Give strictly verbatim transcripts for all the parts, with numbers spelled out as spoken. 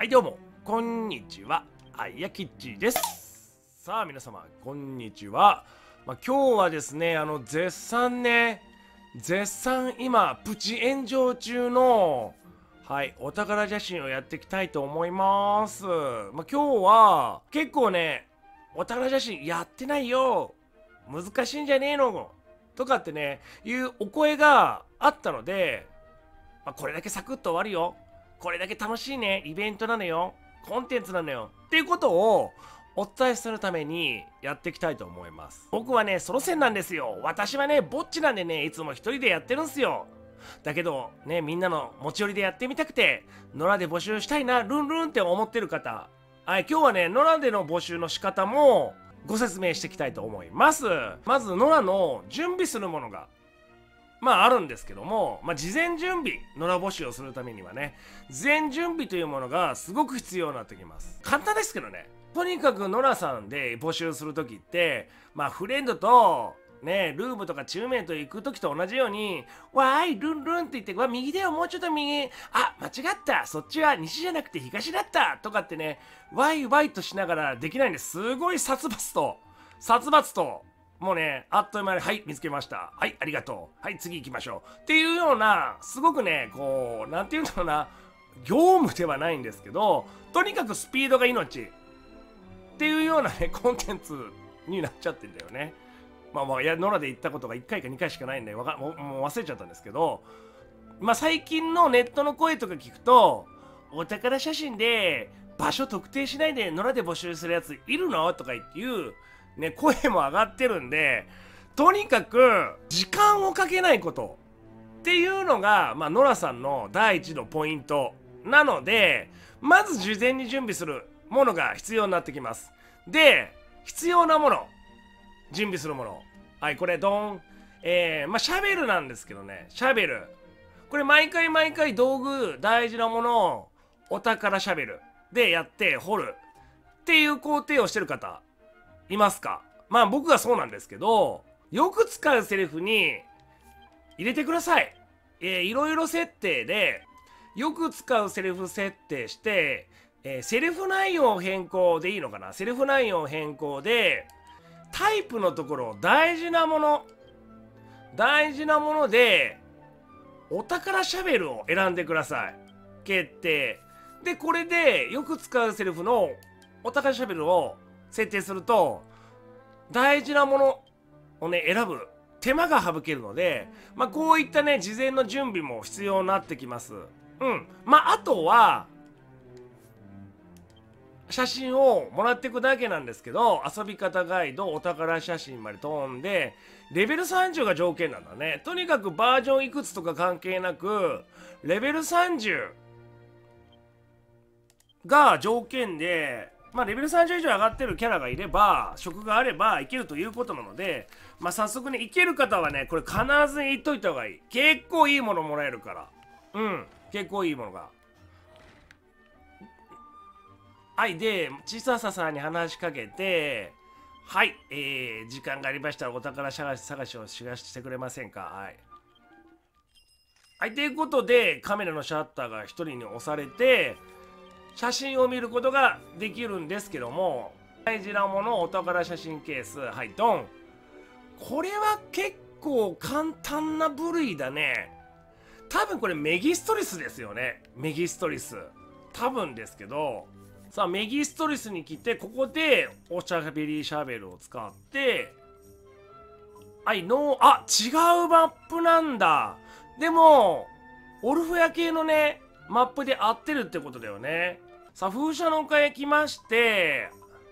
はいどうもこんにちは、あいやきっちです。さあ皆様こんにちは。まあ、今日はですねあの絶賛ね絶賛今プチ炎上中のはいお宝写真をやっていきたいと思います。まあ、今日は結構ねお宝写真やってないよ難しいんじゃねえのとかってねいうお声があったので、まあ、これだけサクッと終わるよ、これだけ楽しいねイベントなのよ、コンテンツなのよっていうことをお伝えするためにやっていきたいと思います。僕はねソロ線なんですよ。私はねぼっちなんでねいつも一人でやってるんすよ。だけどねみんなの持ち寄りでやってみたくて野良で募集したいなルンルンって思ってる方、はい、今日はね野良での募集の仕方もご説明していきたいと思います。まず野良の準備するものがまああるんですけども、まあ、事前準備野良募集をするためにはね事前準備というものがすごく必要になってきます。簡単ですけどね、とにかく野良さんで募集する時ってまあフレンドとねルームとかチューメイト行く時と同じようにわーいルンルンって言ってわ右だよもうちょっと右あ間違ったそっちは西じゃなくて東だったとかってねワイワイとしながらできないんです。すごい殺伐と殺伐ともうねあっという間にはい見つけましたはいありがとうはい次行きましょうっていうようなすごくねこうなんていうんだろうな業務ではないんですけどとにかくスピードが命っていうようなねコンテンツになっちゃってんだよね。まあまあいや野良で行ったことがいっかいかにかいしかないんでわかもうもう忘れちゃったんですけど、まあ最近のネットの声とか聞くとお宝写真で場所特定しないで野良で募集するやついるのとかいうね声も上がってるんで、とにかく時間をかけないことっていうのがまあ野良さんの第一のポイントなので、まず事前に準備するものが必要になってきます。で必要なもの準備するものはいこれドンえー、まあシャベルなんですけどね、シャベルこれ毎回毎回道具大事なものをお宝シャベルでやって掘るっていう工程をしてる方いますか？まあ僕がそうなんですけど、よく使うセリフに入れてください。えー、いろいろ設定でよく使うセリフ設定して、えー、セリフ内容変更でいいのかな、セリフ内容変更でタイプのところ大事なもの大事なものでお宝シャベルを選んでください。決定でこれでよく使うセリフのお宝シャベルを設定すると大事なものをね選ぶ手間が省けるので、まあこういったね事前の準備も必要になってきます。うんまああとは写真をもらっていくだけなんですけど、遊び方ガイドお宝写真まで飛んでレベルさんじゅうが条件なんだね。とにかくバージョンいくつとか関係なくレベルさんじゅうが条件で、まあレベルさんじゅう以上上がってるキャラがいれば職があればいけるということなので、まあ早速ねいける方はねこれ必ず言っといた方がいい。結構いいものもらえるから、うん結構いいものがはいでちさささんに話しかけてはい、えー、時間がありましたらお宝探し探しをしがしてくれませんか。はいはいということでカメラのシャッターがひとりに押されて写真を見ることができるんですけども、大事なものお宝写真ケースはいドン。これは結構簡単な部類だね。多分これメギストリスですよね。メギストリス多分ですけど、さあメギストリスに来てここでおしゃべりシャベルを使ってはいノーあ違うマップなんだ。でもオルフェア系のねマップで合ってるってことだよね。さあ風車の丘へ来まして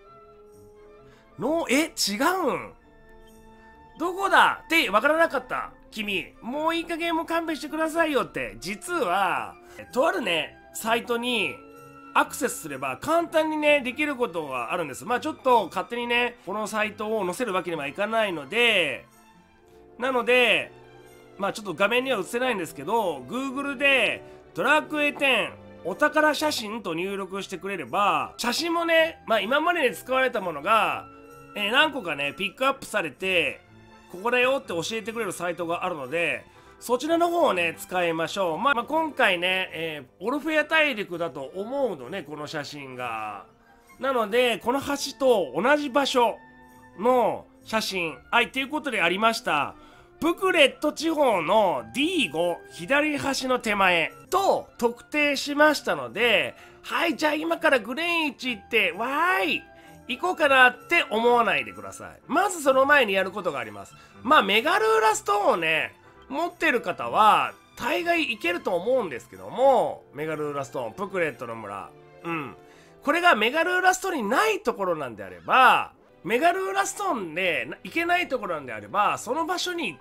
のえ違うんどこだってわからなかった君、もういい加減も勘弁してくださいよって。実はとあるねサイトにアクセスすれば簡単にねできることがあるんです。まあちょっと勝手にねこのサイトを載せるわけにはいかないのでなのでまあちょっと画面には映せないんですけど Google でドラクエテンお宝写真と入力してくれれば写真もねまあ今までに使われたものが、えー、何個かねピックアップされてここだよって教えてくれるサイトがあるのでそちらの方をね、使いましょう。まあ、まあ、今回ね、えー、オルフェア大陸だと思うのね、この写真が。なので、この橋と同じ場所の写真。はい、ということでありました。プクレット地方の ディーご 左端の手前と特定しましたので、はい、じゃあ今からグレーンイチ行って、わーい行こうかなって思わないでください。まずその前にやることがあります。まあ、メガルーラストーンをね、持ってる方は大概いけると思うんですけども、メガルーラストーン、プクレットの村。うん。これがメガルーラストーンにないところなんであれば、メガルーラストーンで行けないところなんであれば、その場所に行って、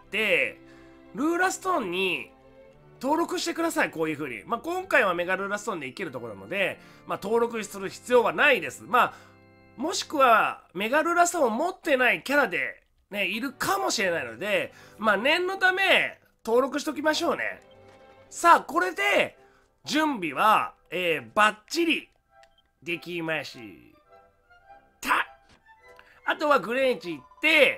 ルーラストーンに登録してください、こういう風に。まあ、今回はメガルーラストーンで行けるところなので、まあ、登録する必要はないです。まあ、もしくは、メガルーラストーンを持ってないキャラで、ね、いるかもしれないので、まあ、念のため、登録しときましょうね。さあ、これで、準備は、えー、バッチリ、できました。あとはグレーンチ行って、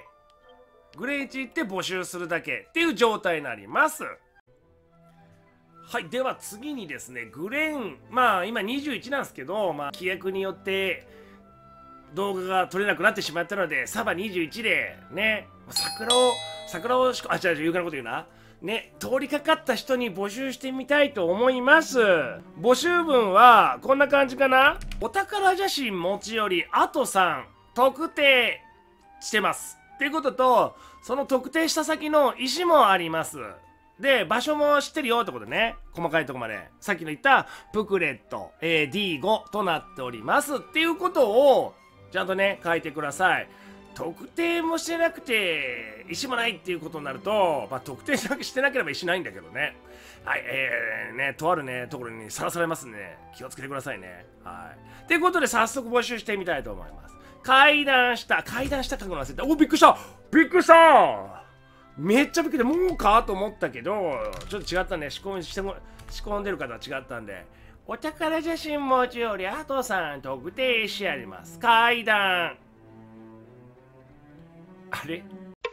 グレーンチ行って募集するだけっていう状態になります。はい、では次にですね、グレーン、まあ今にじゅういちなんですけど、まあ規約によって動画が撮れなくなってしまったので、サバにじゅういちでね、桜を、桜を、あ、違う違う、有価なこと言うな。ね、通りかかった人に募集してみたいと思います。募集文はこんな感じかな。お宝写真持ち寄り、あとさん、特定してます。っていうことと、その特定した先の石もあります。で、場所も知ってるよってことね。細かいとこまで。さっきの言ったプクレット、えー、ディーご となっております。っていうことを、ちゃんとね、書いてください。特定もしてなくて、石もないっていうことになると、まあ、特定してなければ石ないんだけどね。はい、えー、ね、とあるね、ところにさらされますんで、ね、気をつけてくださいね。はい。ということで、早速募集してみたいと思います。階段下、階段下書くの忘れた。お、びっくりしたびっくりしためっちゃびっくりで、もうかと思ったけど、ちょっと違ったね。仕込みしても、仕込んでる方は違ったんで。お宝写真持ちよりあとさん特定してあります。階段。あれ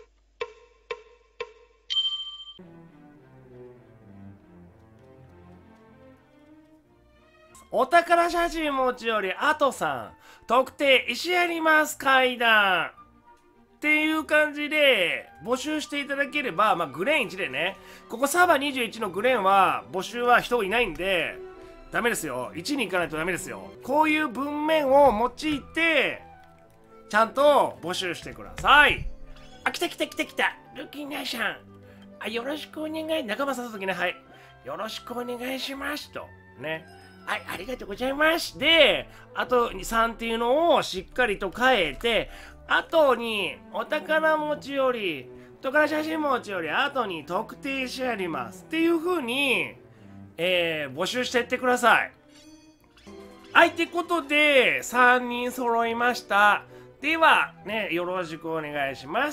お宝写真持ちよりあとさん特定石あります階段っていう感じで募集していただければ、まあ、グレーンいちでね、ここサーバーにじゅういちのグレーンは募集は人いないんでダメですよ。いちに行かないとダメですよ。こういう文面を用いてちゃんと募集してください。あ、来た来た来た来たルキーナさん、あ、よろしくお願い、仲間さんの時ね、はい、よろしくお願いしますとね、はい、ありがとうございます。で、あとさんっていうのをしっかりと変えて、あとにお宝持ちより、お宝写真持ちより後に特定してありますっていう風に、えー、募集していってください。はい、ってことでさんにん揃いました。ではね、よろしくお願いします。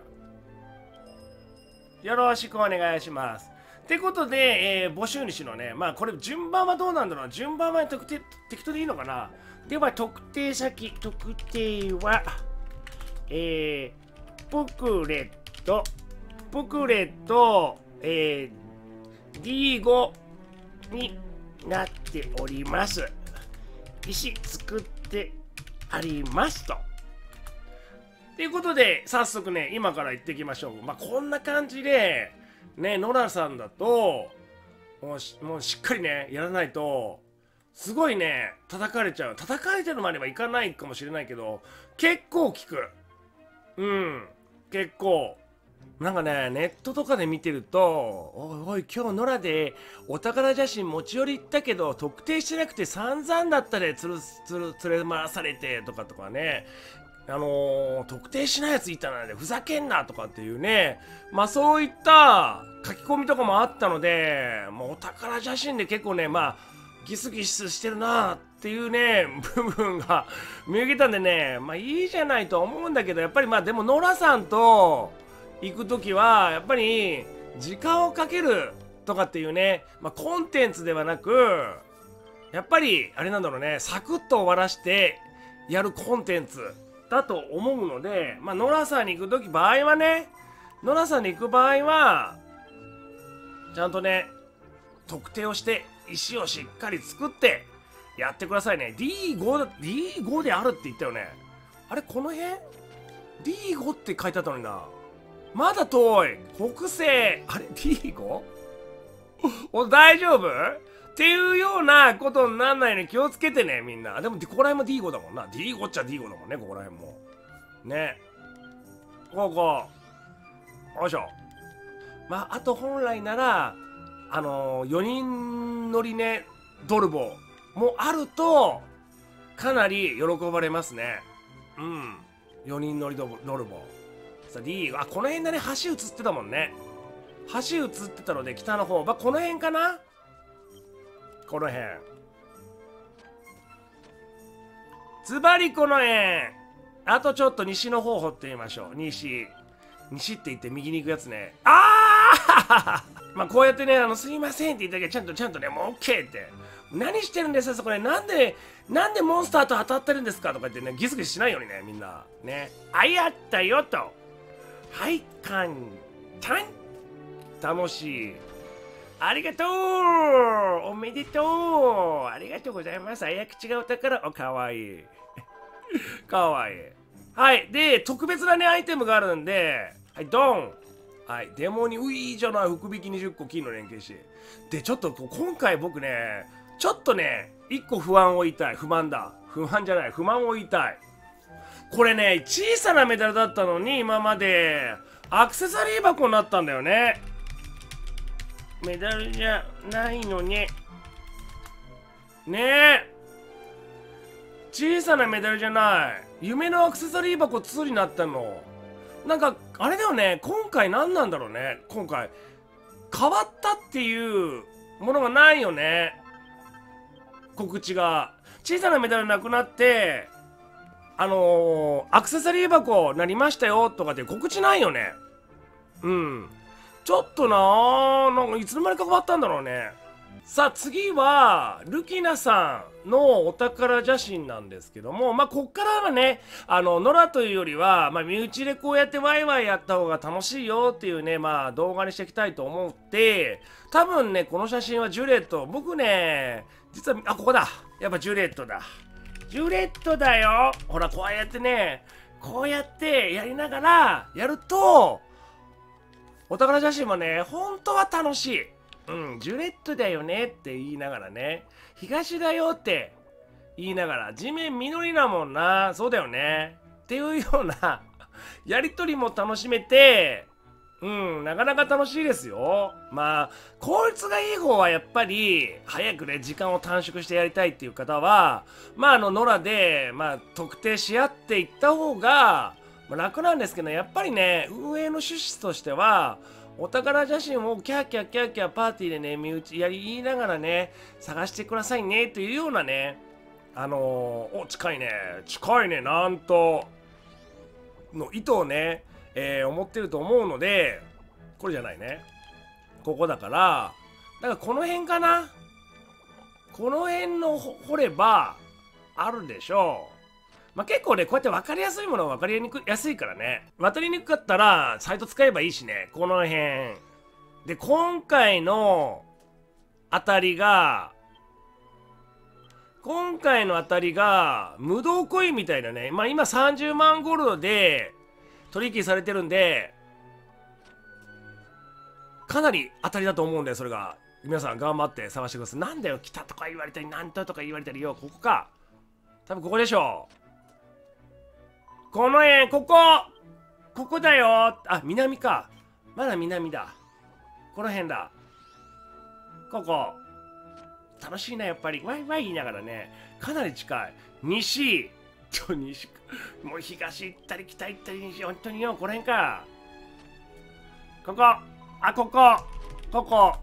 よろしくお願いします。ってことで、えー、募集主のね、まあこれ順番はどうなんだろうな。順番は特定適当でいいのかな。では特定先、特定は、えー、プクレット、プクレット、えー、ディーご になっております。石作ってありますと。ということで、早速ね、今から行ってきましょう。まあ、こんな感じで、ね、ノラさんだと、もうし、もうしっかりね、やらないと、すごいね、叩かれちゃう。叩かれてるまではいかないかもしれないけど、結構効く。うん、結構。なんかね、ネットとかで見てると、おいおい、今日ノラでお宝写真持ち寄り行ったけど、特定してなくて散々だったでつるつる連れ回されてとかとかね、あのー、特定しないやついたのでふざけんなとかっていうね、まあそういった書き込みとかもあったので、もうお宝写真で結構ね、まあギスギスしてるなっていうね部分が見受けたんでね、まあいいじゃないと思うんだけど、やっぱりまあでもノラさんと行く時はやっぱり時間をかけるとかっていうね、まあコンテンツではなく、やっぱりあれなんだろうね、サクッと終わらしてやるコンテンツだと思うので、まあ、ノラさんに行くとき場合はね、ノラさんに行く場合は、 ちゃんとね特定をして石をしっかり作ってやってくださいね。 ディーファイブ だ ディーファイブ であるって言ったよね。あれこの辺 ディーファイブ って書いてあったのにな。まだ遠い。北西あれ ディーファイブ お大丈夫っていうようなことにならないように気をつけてねみんな。でもここら辺も ディーファイブ だもんな。 ディーファイブ っちゃ ディーファイブ だもんね。ここら辺もね。ここよいしょ。まああと本来ならあのー、よにん乗りねドルボもあるとかなり喜ばれますね。うん、よにん乗りドルボさあ D あこの辺だね。橋映ってたもんね。橋映ってたので北の方、まあ、この辺かな。この辺ズバリこの辺。あとちょっと西の方掘ってみましょう。西西って言って右に行くやつね。ああまあこうやってね、あのすいませんって言ったけどちゃんとちゃんとね、もう OK って。何してるんですかそこで。なんでなんでモンスターと当たってるんですかとか言ってね、ギスギスしないようにね、みんなね。あやったよと。はいかんたん楽しい。ありがとうおめでとうありがとうございます。あやくちがお宝。おかわいいかわいい。はい。で、特別なね、アイテムがあるんで、はい、ドン。はい、デモに、ういいじゃない、福引きにじゅっこ、金の連携し。で、ちょっと今回僕ね、ちょっとね、いっこ不安を言いたい。不満だ。不満じゃない、不満を言いたい。これね、小さなメダルだったのに、今まで、アクセサリー箱になったんだよね。メダルじゃないのに。ねえ。小さなメダルじゃない。夢のアクセサリー箱にになったの。なんか、あれだよね。今回何なんだろうね。今回。変わったっていうものがないよね。告知が。小さなメダルなくなって、あのー、アクセサリー箱なりましたよとかって告知ないよね。うん。ちょっとなー、なんかいつの間にか変わったんだろうね。さあ次はルキナさんのお宝写真なんですけども、まあこっからはね、あの野良というよりは、まあ、身内でこうやってワイワイやった方が楽しいよっていうね、まあ動画にしていきたいと思って、多分ねこの写真はジュレット。僕ね実はあここだ、やっぱジュレットだ。ジュレットだよ。ほらこうやってね、こうやってやりながらやるとお宝写真もね本当は楽しい。うん、ジュレットだよねって言いながらね、東だよって言いながら、地面緑だもんな、そうだよねっていうようなやりとりも楽しめて、うん、なかなか楽しいですよ。まあ効率がいい方はやっぱり早くね時間を短縮してやりたいっていう方は、まああの野良でまあ特定し合っていった方が楽なんですけど、やっぱりね運営の趣旨としてはお宝写真をキャーキャーキャーキャーパーティーでね身内やり言いながらね探してくださいねというようなね、あのー、お近いね近いねなんとの意図をね、えー、思ってると思うので、これじゃないね、ここだからだからこの辺かな、この辺の掘ればあるでしょう。まあ、結構ねこうやって分かりやすいものは分かりにくやすいからね、分かりにくかったらサイト使えばいいしね。この辺で今回の当たりが今回の当たりが無道コインみたいなね、まあ今さんじゅうまんゴールドで取引されてるんでかなり当たりだと思うんで、それが皆さん頑張って探してください。なんだよ来たとか言われたりなんととか言われたりよ、ここか、多分ここでしょう。この辺、ここここだよ。あ、南か。まだ南だ。この辺だ。ここ。楽しいな、やっぱり。ワイワイ言いながらね。かなり近い。西。ちょ、西か。もう東行ったり北行ったり西。本当によ、この辺か。ここ。あ、ここ。ここ。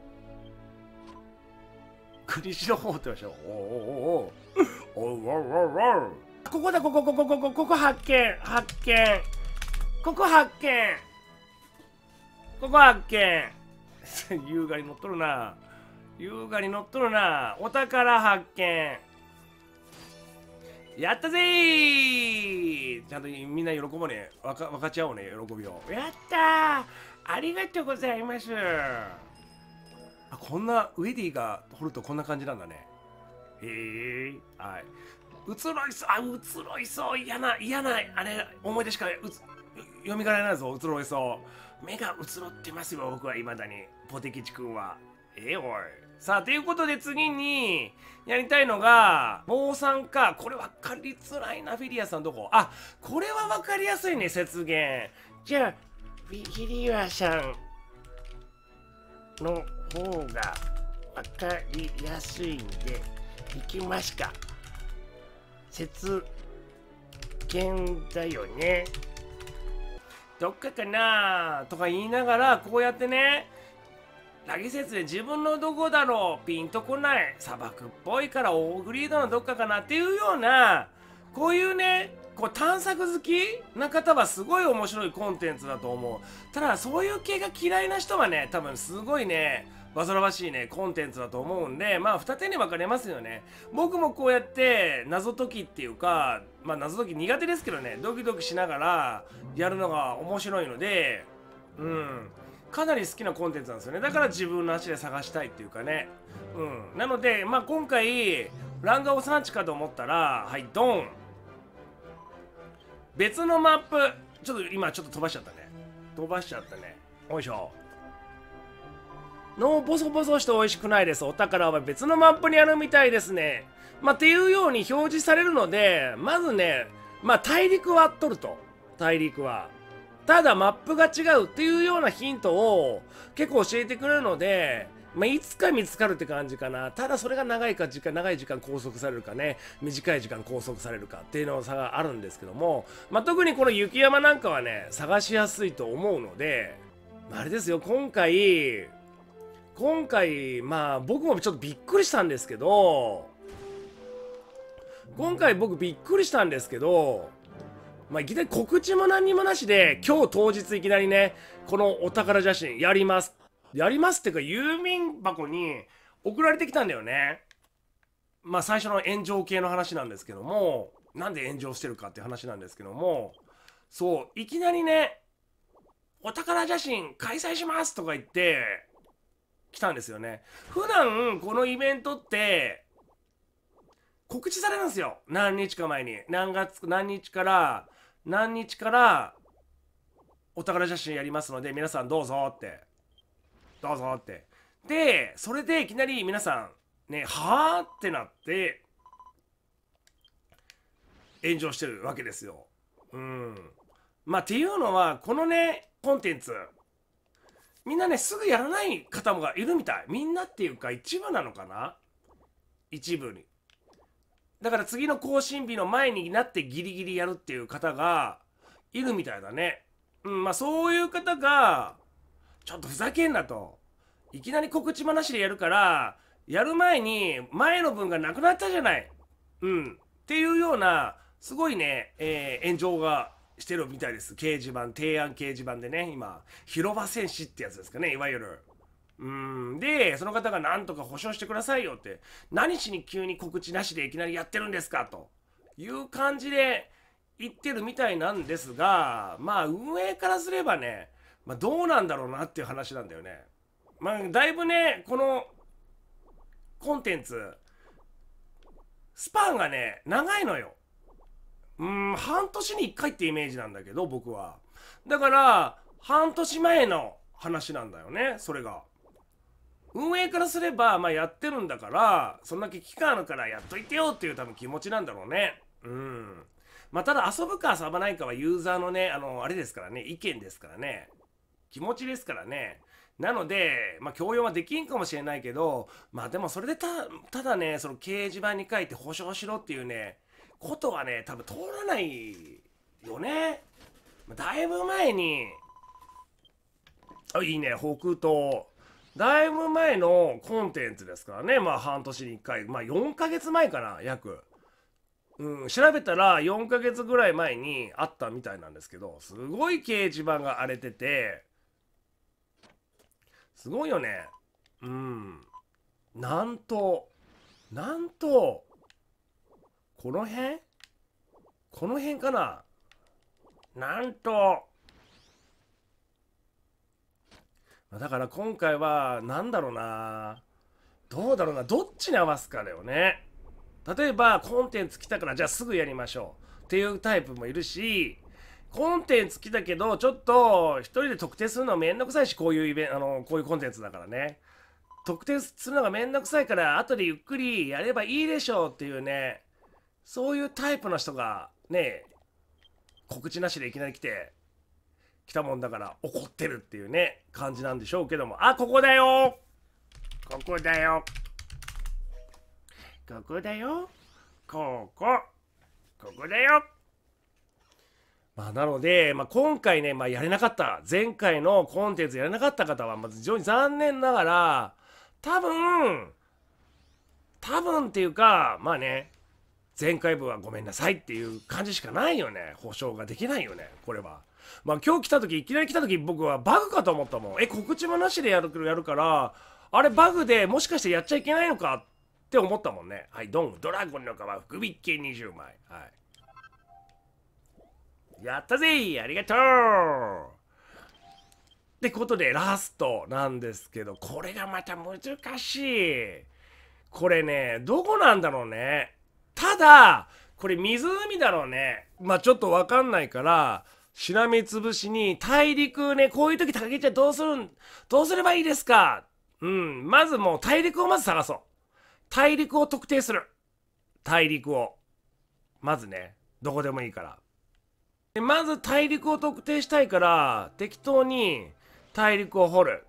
西の方ってましょ。おおおおおおおおお。ここだ、ここ、ここ、ここ、ここ発見、発見。ここ発見。ここ発見。優雅に乗っとるな。優雅に乗っとるな。お宝発見。やったぜー。ちゃんとみんな喜ぼうね。分か、分かち合おうね、喜びを。やったー。ありがとうございます。 あ、こんなウェディが掘るとこんな感じなんだね。へえ。はい。移ろいそう、あ、移ろいそう、嫌な、嫌な、あれ、思い出しかうつ蘇らないぞ、移ろいそう。目が移ろってますよ、僕はいまだに。ポテキチ君は。ええおい。さあ、ということで次にやりたいのが、もうさんか。これ分かりづらいな、フィリアさんどこ？あ、これは分かりやすいね、節言。じゃあ、フィフィリアさんの方が分かりやすいんで、いきますか。節言だよね。どっかかなとか言いながら、こうやってね、ラギ説で自分のどこだろうピンとこない。砂漠っぽいからオーグリードのどっかかなっていうような、こういうね、こう探索好きな方はすごい面白いコンテンツだと思う。ただ、そういう系が嫌いな人はね、多分すごいね、煩わしいね、コンテンツだと思うんで、まあ、二手に分かれますよね。僕もこうやって謎解きっていうか、まあ、謎解き苦手ですけどね、ドキドキしながらやるのが面白いので、うん。かなり好きなコンテンツなんですよね。だから自分の足で探したいっていうかね。うん。なので、まあ、今回、ランガオ産地かと思ったら、はい、ドン。別のマップ。ちょっと今ちょっと飛ばしちゃったね。飛ばしちゃったね。よいしょ。のボソボソして美味しくないです。お宝は別のマップにあるみたいですね。まあ、っていうように表示されるので、まずね、まあ、大陸は取ると。大陸は。ただマップが違うっていうようなヒントを結構教えてくれるので、まあ、いつか見つかるって感じかな。ただそれが長いか時間、長い時間拘束されるかね、短い時間拘束されるかっていうの差があるんですけども、まあ、特にこの雪山なんかはね、探しやすいと思うので、あれですよ、今回、今回、まあ僕もちょっとびっくりしたんですけど、今回僕びっくりしたんですけど、まあ、いきなり告知も何にもなしで、今日当日いきなりね、このお宝写真やります。やりますっていうか、郵便箱に送られてきたんだよね。まあ、最初の炎上系の話なんですけども、なんで炎上してるかっていう話なんですけども、そう、いきなりね、お宝写真開催しますとか言って、来たんですよね。普段、このイベントって、告知されるんですよ。何日か前に。何月、何日から、何日からお宝写真やりますので皆さんどうぞってどうぞって。でそれでいきなり皆さんねはあってなって炎上してるわけですよ。うんまあっていうのはこのねコンテンツみんなねすぐやらない方もがいるみたい。みんなっていうか一部なのかな。一部にだから次の更新日の前になってギリギリやるっていう方がいるみたいだね。うん、まあそういう方が、ちょっとふざけんなと。いきなり告知話でやるから、やる前に前の分がなくなったじゃない。うん。っていうような、すごいね、えー炎上がしてるみたいです。掲示板、提案掲示板でね、今、広場戦士ってやつですかね、いわゆる。うん。で、その方が何とか保証してくださいよって、何しに急に告知なしでいきなりやってるんですかという感じで言ってるみたいなんですが、まあ運営からすればね、まあ、どうなんだろうなっていう話なんだよね。まあだいぶね、このコンテンツ、スパンがね、長いのよ。うん、半年にいっかいってイメージなんだけど、僕は。だから、半年前の話なんだよね、それが。運営からすれば、まあやってるんだから、そんだけ期間あるからやっといてよっていう多分気持ちなんだろうね。うん。まあただ遊ぶか遊ばないかはユーザーのね、あの、あれですからね、意見ですからね。気持ちですからね。なので、まあ強要はできんかもしれないけど、まあでもそれでた、ただね、その掲示板に書いて保証しろっていうね、ことはね、多分通らないよね。だいぶ前に、あ、いいね、北東。だいぶ前のコンテンツですからね。まあ半年にいっかい。まあよんかげつまえかな、約。うん、調べたらよんかげつぐらい前にあったみたいなんですけど、すごい掲示板が荒れてて、すごいよね。うん。なんと、なんと、この辺この辺かな。なんと、 だから今回は何だろうな、どうだろうな、どっちに合わすかだよね。例えばコンテンツ来たからじゃあすぐやりましょうっていうタイプもいるし、コンテンツ来たけどちょっと一人で特定するのめんどくさいし、こういうイベント、あのこういうコンテンツだからね、特定するのがめんどくさいから後でゆっくりやればいいでしょうっていうね、そういうタイプの人がね、告知なしでいきなり来て来たもんだから怒ってるっていうね感じなんでしょうけども、あ、ここだよ、ここだよ、ここだよ、ここここだよ。まあ、なので、まあ、今回ね、まあ、やれなかった、前回のコンテンツやれなかった方は、まず非常に残念ながら、多分、多分っていうか、まあね、前回分はごめんなさいっていう感じしかないよね。保証ができないよね、これは。まあ今日来た時、いきなり来た時僕はバグかと思ったもん。え、告知もなしでやるやるから、あれバグでもしかしてやっちゃいけないのかって思ったもんね。はい、ドン、ドラゴンの皮、福引券にじゅうまい。はい。やったぜ、ありがとうってことでラストなんですけど、これがまた難しい。これね、どこなんだろうね。ただ、これ湖だろうね。まあちょっとわかんないから、しらみつぶしに大陸ね、こういう時高木ちゃんどうするん、どうすればいいですか。うん、まずもう大陸をまず探そう。大陸を特定する。大陸を。まずね、どこでもいいから。でまず大陸を特定したいから、適当に大陸を掘る。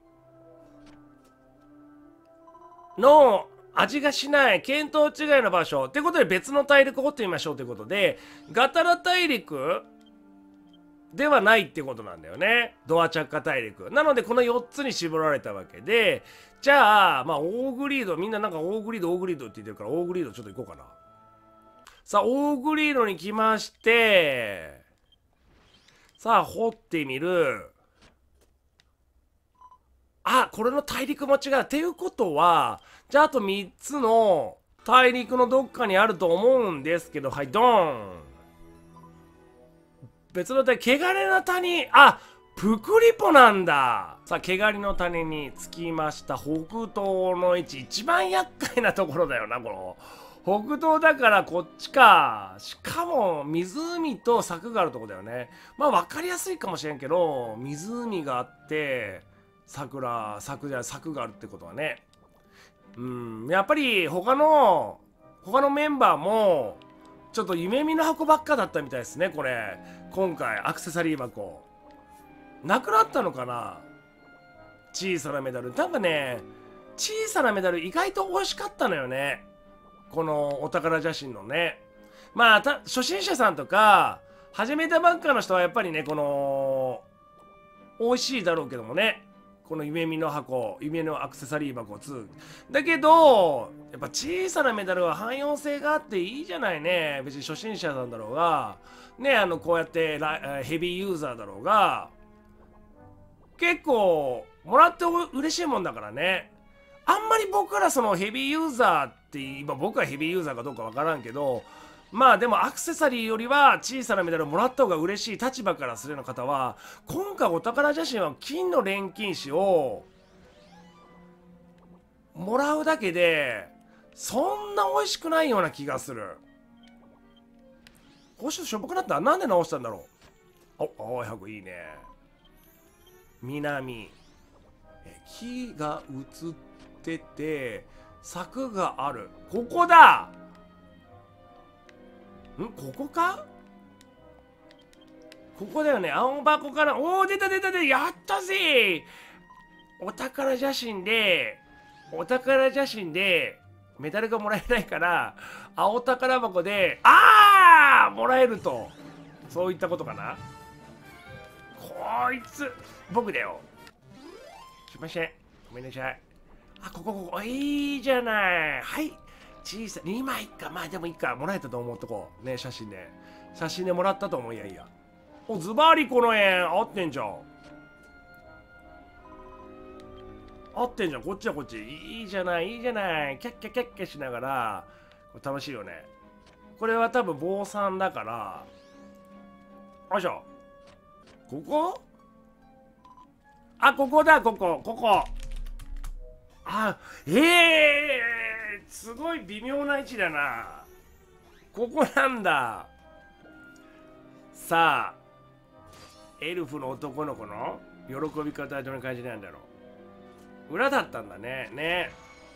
の味がしない見当違いの場所ってことで別の大陸を掘ってみましょうということで、ガタラ大陸ではないってことなんだよね。ドアチャッカ大陸なのでこのよっつに絞られたわけで、じゃあまあオーグリード、みんななんかオーグリードオーグリードって言ってるから、オーグリードちょっと行こうかな。さあオーグリードに来まして、さあ掘ってみる。あ、これの大陸も違うっていうことは、じゃああとみっつの大陸のどっかにあると思うんですけど、はいドーン。別の大陸、汚れの谷、あ、プクリポなんだ。さあ汚れの谷に着きました。北東の位置、一番厄介なところだよな、この北東だからこっちか。しかも湖と柵があるとこだよね。まあ分かりやすいかもしれんけど、湖があって桜、柵じゃ柵があるってことはね、うん、やっぱり他の他のメンバーもちょっと夢見の箱ばっかだったみたいですね。これ今回アクセサリー箱なくなったのかな。小さなメダル、なんかね、小さなメダル意外と惜しかったのよね、このお宝写真のね。まあた初心者さんとか始めたばっかの人はやっぱりね、この美味しいだろうけどもね、この夢見の箱、夢のアクセサリー箱にだけど、やっぱ小さなメダルは汎用性があっていいじゃないね。別に初心者さんだろうがね、あのこうやってヘビーユーザーだろうが結構もらって嬉しいもんだからね。あんまり僕らそのヘビーユーザーって今僕はヘビーユーザーかどうかわからんけど、まあでもアクセサリーよりは小さなメダルをもらった方が嬉しい立場からするような方は、今回お宝写真は金の錬金糸をもらうだけでそんな美味しくないような気がする。こうしてしょぼくなった。なんで直したんだろう。お、青い箱いいね。南木が映ってて柵がある。ここだ。ん、ここか。ここだよね。青箱から。おお、出た出た出た。やったぜ。お宝写真でお宝写真でメダルがもらえないから青宝箱でああもらえると、そういったことかな。こいつ僕だよ。すいません、ごめんなさい。あ、ここここいいじゃない。はい、小さいにまいか。まあでもいいか、もらえたと思うとこね。写真で写真でもらったと思う。いやいや、お、ズバリこの円合ってんじゃん。合ってんじゃん。こっちはこっち。いいじゃないいいじゃない。キャッキャキャッキャしながらこれ楽しいよね。これは多分坊さんだから。よいしょ。ここあ、ここだ、ここ、ここ。あ、ええー、すごい微妙な位置だな。ここなんだ。さあ、エルフの男の子の喜び方はどんな感じなんだろう。裏だったんだね。ね。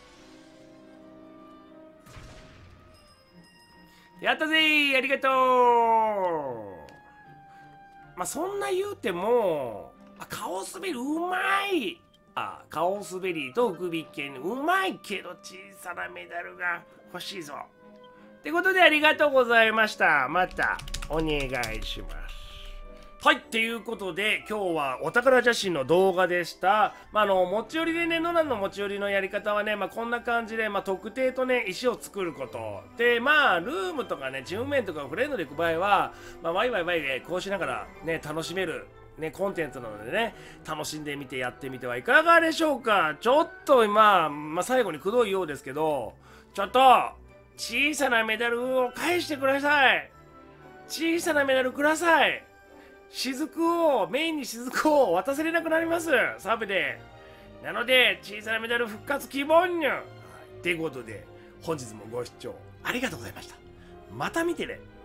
やったぜー、ありがとう。まあそんな言うても、あ、顔滑りうまい。あ、顔滑りと首剣うまいけど小さなメダルが欲しいぞ。ってことでありがとうございました。またお願いします。はい、っていうことで今日はお宝写真の動画でした。まあ、あの持ち寄りでね、ノランの持ち寄りのやり方はね、まあ、こんな感じで、まあ、特定とね、石を作ること。で、まあ、ルームとかね、チームメントとかフレンドで行く場合は、まあ、ワイワイワイでこうしながらね、楽しめる。ね、コンテンツなのでね、楽しんでみてやってみてはいかがでしょうか。ちょっと今、まあ、最後にくどいようですけど、ちょっと、小さなメダルを返してください。小さなメダルください。雫を、メインに雫を渡せれなくなります。サブで。なので、小さなメダル復活希望にゅ。ってことで、本日もご視聴ありがとうございました。また見てね。